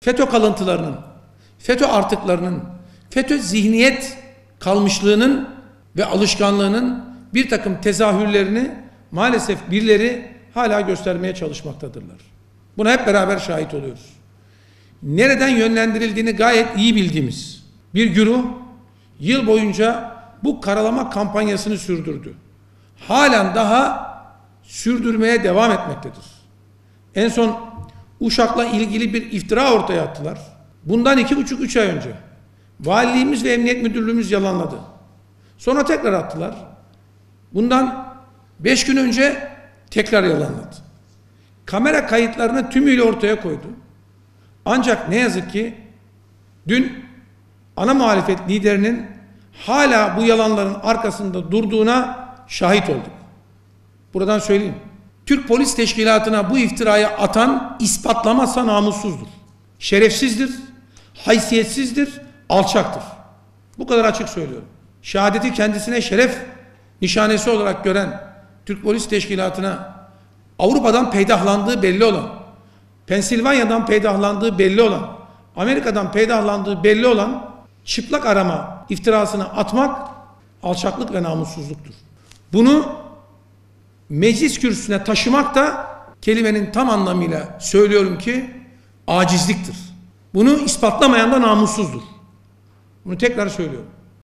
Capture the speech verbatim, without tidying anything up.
FETÖ kalıntılarının, FETÖ artıklarının, FETÖ zihniyet kalmışlığının ve alışkanlığının bir takım tezahürlerini maalesef birileri hala göstermeye çalışmaktadırlar. Buna hep beraber şahit oluyoruz. Nereden yönlendirildiğini gayet iyi bildiğimiz bir güruh yıl boyunca bu karalama kampanyasını sürdürdü. Halen daha sürdürmeye devam etmektedir. En son Uşak'la ilgili bir iftira ortaya attılar. Bundan iki buçuk üç ay önce valiliğimiz ve emniyet müdürlüğümüz yalanladı. Sonra tekrar attılar. Bundan beş gün önce tekrar yalanladı. Kamera kayıtlarını tümüyle ortaya koydu. Ancak ne yazık ki dün ana muhalefet liderinin hala bu yalanların arkasında durduğuna şahit olduk. Buradan söyleyeyim. Türk Polis Teşkilatı'na bu iftirayı atan ispatlamazsa namussuzdur. Şerefsizdir, haysiyetsizdir, alçaktır. Bu kadar açık söylüyorum. Şehadeti kendisine şeref nişanesi olarak gören Türk Polis Teşkilatı'na Avrupa'dan peydahlandığı belli olan, Pensilvanya'dan peydahlandığı belli olan, Amerika'dan peydahlandığı belli olan çıplak arama iftirasını atmak alçaklık ve namussuzluktur. Bunu meclis kürsüsüne taşımak da kelimenin tam anlamıyla söylüyorum ki acizliktir. Bunu ispatlamayan da namussuzdur. Bunu tekrar söylüyorum.